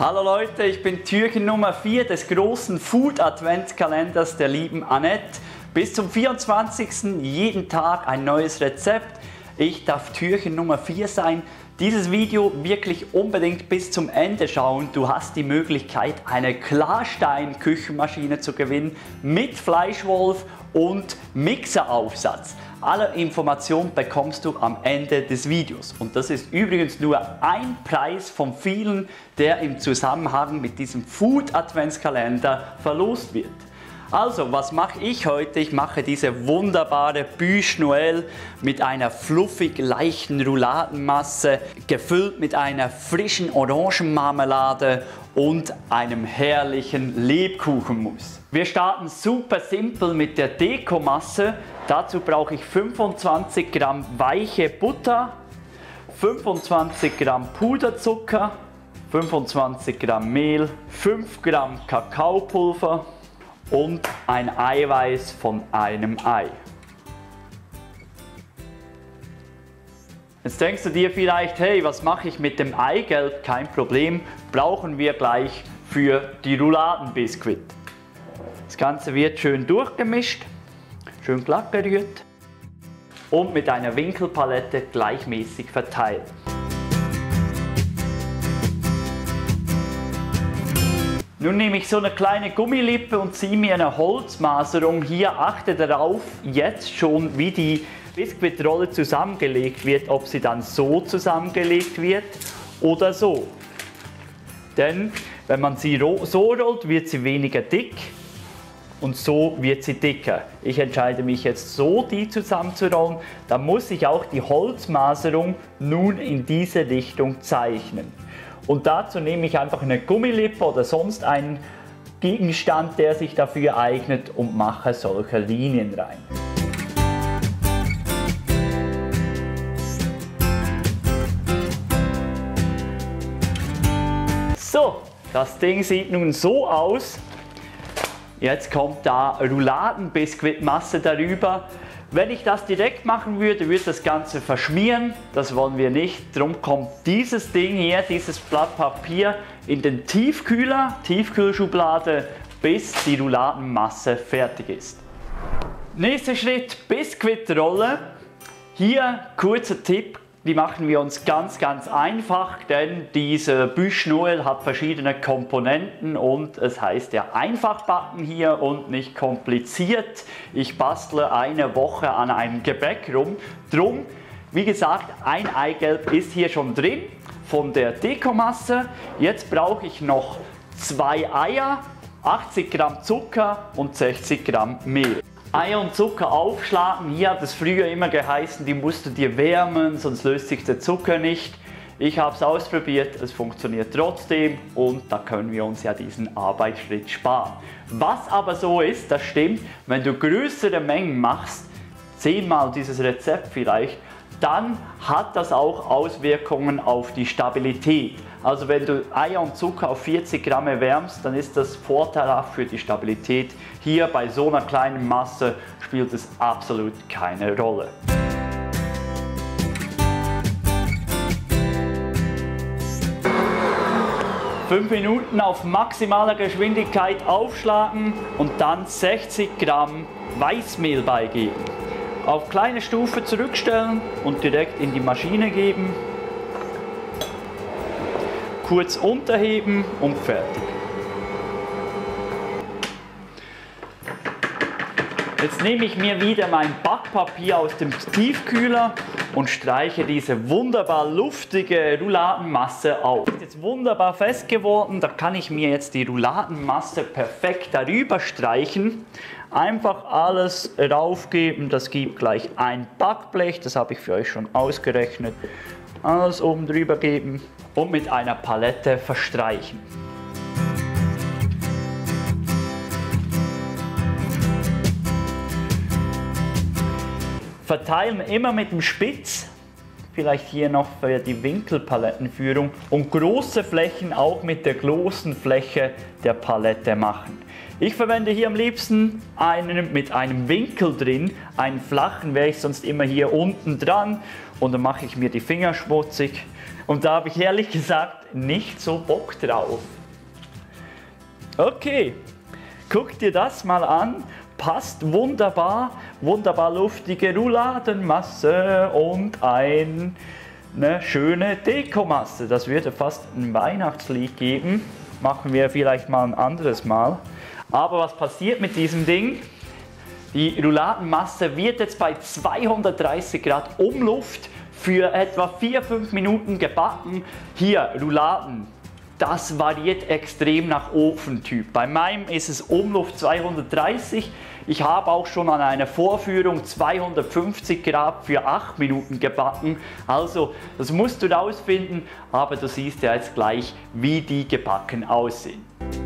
Hallo Leute, ich bin Türchen Nummer 4 des großen Food-Adventskalenders der lieben Annette. Bis zum 24. jeden Tag ein neues Rezept. Ich darf Türchen Nummer 4 sein. Dieses Video wirklich unbedingt bis zum Ende schauen. Du hast die Möglichkeit, eine Klarstein-Küchenmaschine zu gewinnen mit Fleischwolf und Mixeraufsatz. Alle Informationen bekommst du am Ende des Videos. Und das ist übrigens nur ein Preis von vielen, der im Zusammenhang mit diesem Food-Adventskalender verlost wird. Also, was mache ich heute? Ich mache diese wunderbare Bûche Noël mit einer fluffig leichten Rouladenmasse, gefüllt mit einer frischen Orangenmarmelade und einem herrlichen Lebkuchenmus. Wir starten super simpel mit der Dekomasse. Dazu brauche ich 25 Gramm weiche Butter, 25 Gramm Puderzucker, 25 Gramm Mehl, 5 Gramm Kakaopulver und ein Eiweiß von einem Ei. Jetzt denkst du dir vielleicht, hey, was mache ich mit dem Eigelb? Kein Problem, brauchen wir gleich für die Rouladenbiskuit. Das Ganze wird schön durchgemischt, schön glatt gerührt und mit einer Winkelpalette gleichmäßig verteilt. Nun nehme ich so eine kleine Gummilippe und ziehe mir eine Holzmaserung. Hier achte darauf, jetzt schon, wie die Biskuitrolle zusammengelegt wird, ob sie dann so zusammengelegt wird oder so. Denn wenn man sie so rollt, wird sie weniger dick und so wird sie dicker. Ich entscheide mich jetzt so, die zusammenzurollen. Dann muss ich auch die Holzmaserung nun in diese Richtung zeichnen. Und dazu nehme ich einfach eine Gummilippe oder sonst einen Gegenstand, der sich dafür eignet, und mache solche Linien rein. So, das Ding sieht nun so aus. Jetzt kommt da Rouladenbiskuitmasse darüber. Wenn ich das direkt machen würde, würde das Ganze verschmieren. Das wollen wir nicht. Darum kommt dieses Ding hier, dieses Blatt Papier, in den Tiefkühler, Tiefkühlschublade, bis die Rouladenmasse fertig ist. Nächster Schritt, Biskuitrolle. Hier kurzer Tipp. Die machen wir uns ganz einfach, denn diese Bûche Noël hat verschiedene Komponenten und es heißt ja einfach backen hier und nicht kompliziert. Ich bastle eine Woche an einem Gebäck rum. Drum, wie gesagt, ein Eigelb ist hier schon drin von der Dekomasse. Jetzt brauche ich noch 2 Eier, 80 Gramm Zucker und 60 Gramm Mehl. Eier und Zucker aufschlagen. Hier hat es früher immer geheißen, die musst du dir wärmen, sonst löst sich der Zucker nicht. Ich habe es ausprobiert, es funktioniert trotzdem und da können wir uns ja diesen Arbeitsschritt sparen. Was aber so ist, das stimmt, wenn du größere Mengen machst, 10-mal dieses Rezept vielleicht, dann hat das auch Auswirkungen auf die Stabilität. Also wenn du Eier und Zucker auf 40 Gramm erwärmst, dann ist das vorteilhaft für die Stabilität. Hier bei so einer kleinen Masse spielt es absolut keine Rolle. Fünf Minuten auf maximaler Geschwindigkeit aufschlagen und dann 60 Gramm Weißmehl beigeben. Auf kleine Stufe zurückstellen und direkt in die Maschine geben. Kurz unterheben und fertig. Jetzt nehme ich mir wieder mein Backpapier aus dem Tiefkühler und streiche diese wunderbar luftige Rouladenmasse auf. Ist jetzt wunderbar fest geworden, da kann ich mir jetzt die Rouladenmasse perfekt darüber streichen. Einfach alles raufgeben, das gibt gleich ein Backblech, das habe ich für euch schon ausgerechnet. Alles oben drüber geben und mit einer Palette verstreichen. Verteilen immer mit dem Spitz, Vielleicht hier noch für die Winkelpalettenführung und große Flächen auch mit der großen Fläche der Palette machen. Ich verwende hier am liebsten einen mit einem Winkel drin, einen flachen wäre ich sonst immer hier unten dran und dann mache ich mir die Finger schmutzig und da habe ich ehrlich gesagt nicht so Bock drauf. Okay, guck dir das mal an. Passt wunderbar, wunderbar luftige Rouladenmasse und eine schöne Dekomasse. Das würde fast ein Weihnachtslied geben. Machen wir vielleicht mal ein anderes Mal. Aber was passiert mit diesem Ding? Die Rouladenmasse wird jetzt bei 230 Grad Umluft für etwa 4-5 Minuten gebacken. Hier, Rouladen. Das variiert extrem nach Ofentyp. Bei meinem ist es Umluft 230. Ich habe auch schon an einer Vorführung 250 Grad für 8 Minuten gebacken. Also das musst du rausfinden, aber du siehst ja jetzt gleich, wie die gebacken aussehen.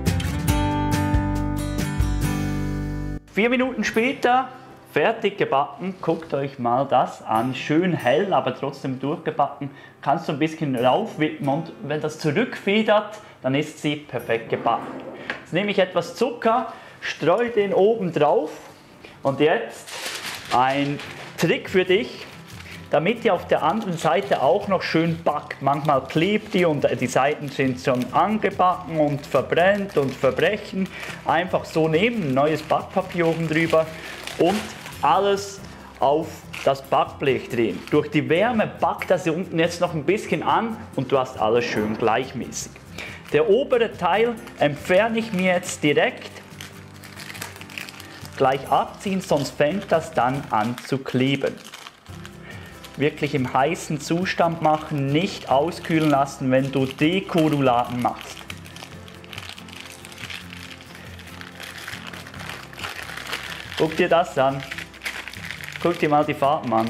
4 Minuten später, fertig gebacken. Guckt euch mal das an. Schön hell, aber trotzdem durchgebacken. Kannst du ein bisschen raufwippen und wenn das zurückfedert, dann ist sie perfekt gebacken. Jetzt nehme ich etwas Zucker, streue den oben drauf und jetzt ein Trick für dich, damit die auf der anderen Seite auch noch schön backt. Manchmal klebt die und die Seiten sind schon angebacken und verbrennt und verbrechen. Einfach so nehmen, ein neues Backpapier oben drüber und alles auf das Backblech drehen. Durch die Wärme backt das hier unten jetzt noch ein bisschen an und du hast alles schön gleichmäßig. Der obere Teil entferne ich mir jetzt direkt. Gleich abziehen, sonst fängt das dann an zu kleben. Wirklich im heißen Zustand machen, nicht auskühlen lassen, wenn du Deko-Rouladen machst. Guck dir das an. Guck dir mal die Farben an.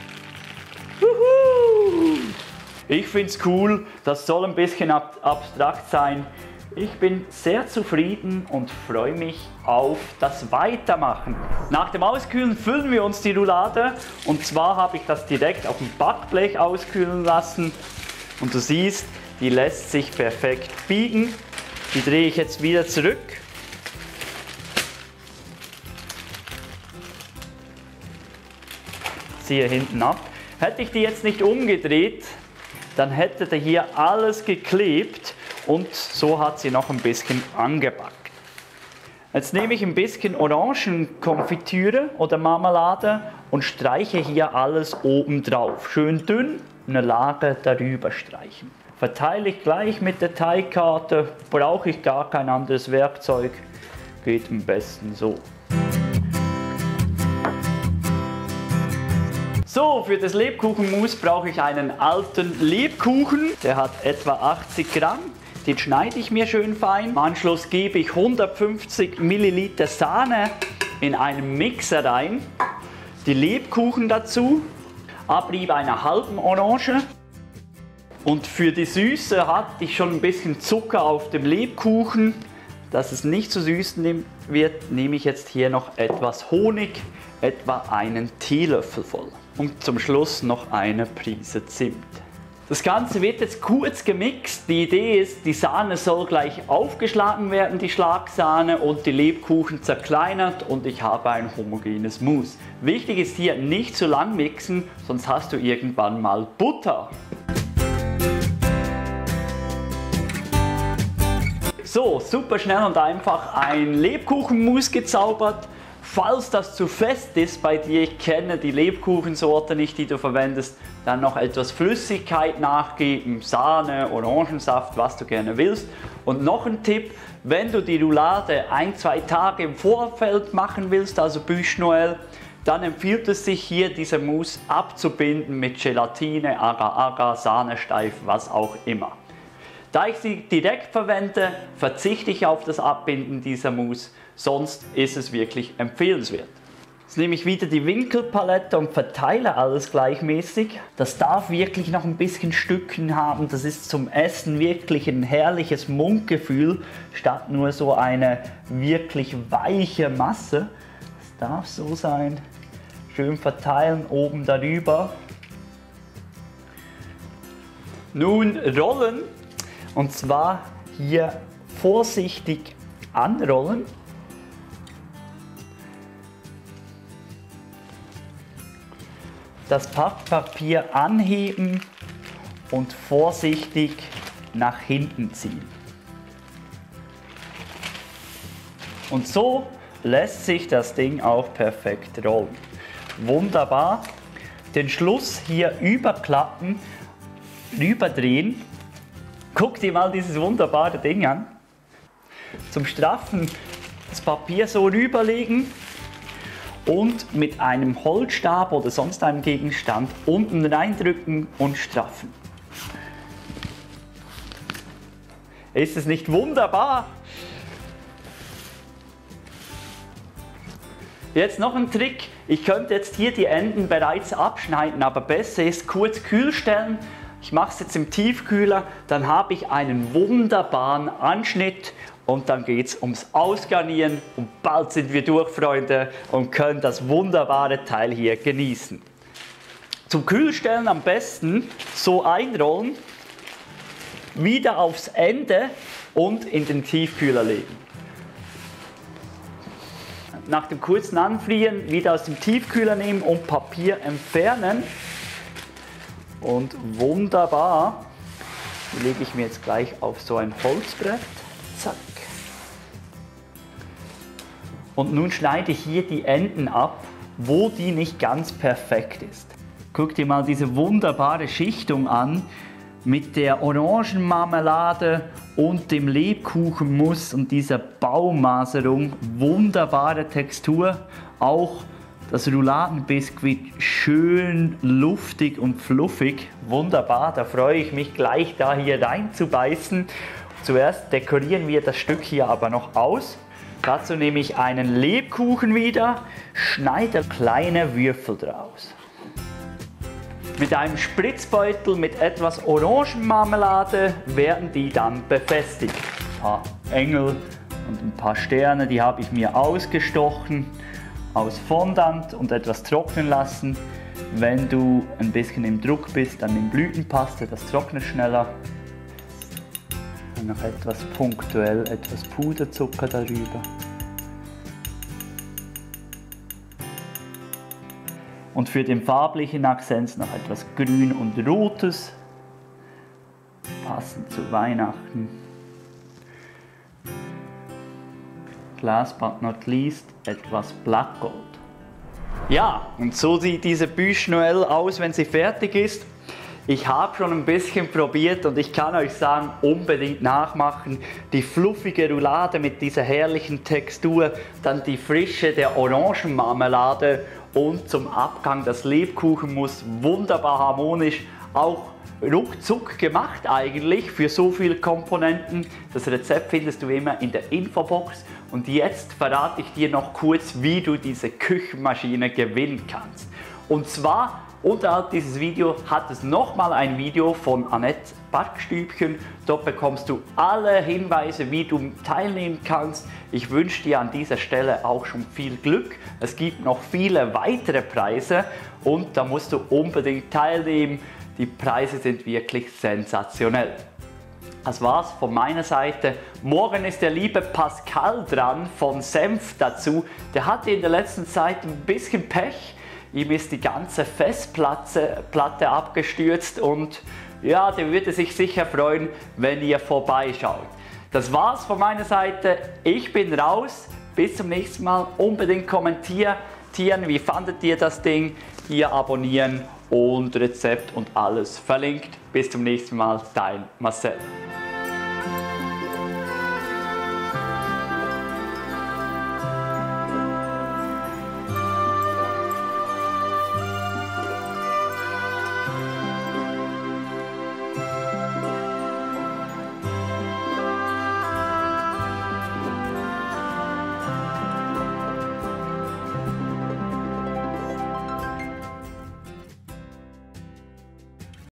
Juhu! Ich finde es cool, das soll ein bisschen abstrakt sein. Ich bin sehr zufrieden und freue mich auf das Weitermachen. Nach dem Auskühlen füllen wir uns die Roulade und zwar habe ich das direkt auf dem Backblech auskühlen lassen und du siehst, die lässt sich perfekt biegen. Die drehe ich jetzt wieder zurück. Ziehe hinten ab. Hätte ich die jetzt nicht umgedreht, dann hätte da hier alles geklebt und so hat sie noch ein bisschen angebackt. Jetzt nehme ich ein bisschen Orangenkonfitüre oder Marmelade und streiche hier alles oben drauf. Schön dünn, eine Lage darüber streichen. Verteile ich gleich mit der Teigkarte, brauche ich gar kein anderes Werkzeug, geht am besten so. So, für das Lebkuchenmus brauche ich einen alten Lebkuchen, der hat etwa 80 Gramm. Den schneide ich mir schön fein. Im Anschluss gebe ich 150 Milliliter Sahne in einen Mixer rein, die Lebkuchen dazu, Abrieb einer halben Orange und für die Süße hatte ich schon ein bisschen Zucker auf dem Lebkuchen. Dass es nicht zu süß wird, nehme ich jetzt hier noch etwas Honig, etwa einen Teelöffel voll. Und zum Schluss noch eine Prise Zimt. Das Ganze wird jetzt kurz gemixt. Die Idee ist, die Sahne soll gleich aufgeschlagen werden, die Schlagsahne, und die Lebkuchen zerkleinert und ich habe ein homogenes Mousse. Wichtig ist hier nicht zu lang mixen, sonst hast du irgendwann mal Butter. So, super schnell und einfach ein Lebkuchenmus gezaubert. Falls das zu fest ist bei dir, ich kenne die Lebkuchensorte nicht, die du verwendest, dann noch etwas Flüssigkeit nachgeben, Sahne, Orangensaft, was du gerne willst. Und noch ein Tipp, wenn du die Roulade 1-2 Tage im Vorfeld machen willst, also Bûche Noël, dann empfiehlt es sich hier, diese Mousse abzubinden mit Gelatine, Agar-Agar, Sahnesteif, was auch immer. Da ich sie direkt verwende, verzichte ich auf das Abbinden dieser Mousse, sonst ist es wirklich empfehlenswert. Jetzt nehme ich wieder die Winkelpalette und verteile alles gleichmäßig. Das darf wirklich noch ein bisschen Stücken haben, das ist zum Essen wirklich ein herrliches Mundgefühl, statt nur so eine wirklich weiche Masse. Das darf so sein. Schön verteilen, oben darüber. Nun rollen, und zwar hier vorsichtig anrollen. Das Backpapier anheben und vorsichtig nach hinten ziehen. Und so lässt sich das Ding auch perfekt rollen. Wunderbar. Den Schluss hier überklappen, rüberdrehen. Guck dir mal dieses wunderbare Ding an. Zum Straffen das Papier so rüberlegen und mit einem Holzstab oder sonst einem Gegenstand unten reindrücken und straffen. Ist es nicht wunderbar? Jetzt noch ein Trick. Ich könnte jetzt hier die Enden bereits abschneiden, aber besser ist kurz kühl stellen. Ich mache es jetzt im Tiefkühler, dann habe ich einen wunderbaren Anschnitt und dann geht es ums Ausgarnieren und bald sind wir durch, Freunde, und können das wunderbare Teil hier genießen. Zum Kühlstellen am besten so einrollen, wieder aufs Ende und in den Tiefkühler legen. Nach dem kurzen Anfrieren wieder aus dem Tiefkühler nehmen und Papier entfernen. Und wunderbar, die lege ich mir jetzt gleich auf so ein Holzbrett. Zack. Und nun schneide ich hier die Enden ab, wo die nicht ganz perfekt ist. Guck dir mal diese wunderbare Schichtung an mit der Orangenmarmelade und dem Lebkuchenmus und dieser Baumaserung. Wunderbare Textur, auch das Rouladenbiskuit schön luftig und fluffig. Wunderbar, da freue ich mich gleich da hier rein zu beißen. Zuerst dekorieren wir das Stück hier aber noch aus. Dazu nehme ich einen Lebkuchen wieder, schneide kleine Würfel draus. Mit einem Spritzbeutel mit etwas Orangenmarmelade werden die dann befestigt. Ein paar Engel und ein paar Sterne, die habe ich mir ausgestochen aus Fondant und etwas trocknen lassen. Wenn du ein bisschen im Druck bist, dann nimm Blütenpaste, das trocknet schneller. Und noch etwas punktuell, etwas Puderzucker darüber. Und für den farblichen Akzent noch etwas Grün und Rotes, passend zu Weihnachten. Last but not least etwas Blackgold. Ja, und so sieht diese Bûche Noël aus, wenn sie fertig ist. Ich habe schon ein bisschen probiert und ich kann euch sagen, unbedingt nachmachen. Die fluffige Roulade mit dieser herrlichen Textur, dann die Frische der Orangenmarmelade und zum Abgang das Lebkuchenmus, wunderbar harmonisch, auch ruckzuck gemacht eigentlich für so viele Komponenten. Das Rezept findest du immer in der Infobox und jetzt verrate ich dir noch kurz, wie du diese Küchenmaschine gewinnen kannst. Und zwar unterhalb dieses Videos hat es nochmal ein Video von Annette Backstübchen. Dort bekommst du alle Hinweise, wie du teilnehmen kannst. Ich wünsche dir an dieser Stelle auch schon viel Glück. Es gibt noch viele weitere Preise und da musst du unbedingt teilnehmen. Die Preise sind wirklich sensationell. Das war's von meiner Seite. Morgen ist der liebe Pascal dran von Senf dazu. Der hatte in der letzten Zeit ein bisschen Pech. Ihm ist die ganze Festplatte abgestürzt und ja, der würde sich sicher freuen, wenn ihr vorbeischaut. Das war's von meiner Seite. Ich bin raus. Bis zum nächsten Mal. Unbedingt kommentieren, wie fandet ihr das Ding? Hier abonnieren und Rezept und alles verlinkt. Bis zum nächsten Mal. Dein Marcel.